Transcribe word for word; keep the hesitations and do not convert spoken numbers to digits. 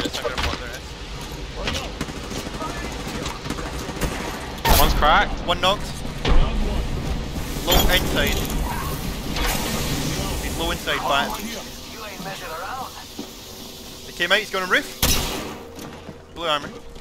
shit, so I'm gonna block there. One's cracked, one knocked. Low inside. He's low inside, back. He came out, he's going on roof. Blue armor.